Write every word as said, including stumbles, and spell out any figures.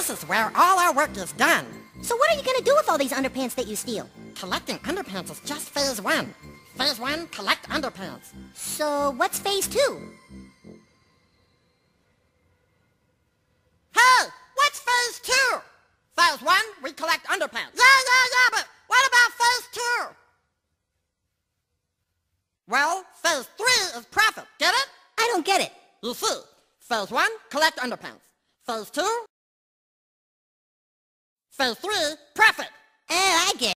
This is where all our work is done. So what are you gonna do with all these underpants that you steal? Collecting underpants is just phase one. Phase one, collect underpants. So what's phase two? Hey, what's phase two? Phase one, we collect underpants. Yeah, yeah, yeah, but what about phase two? Well, phase three is profit. Get it? I don't get it. You see, phase one, collect underpants. Phase two, phase three, profit. Eh, I get it.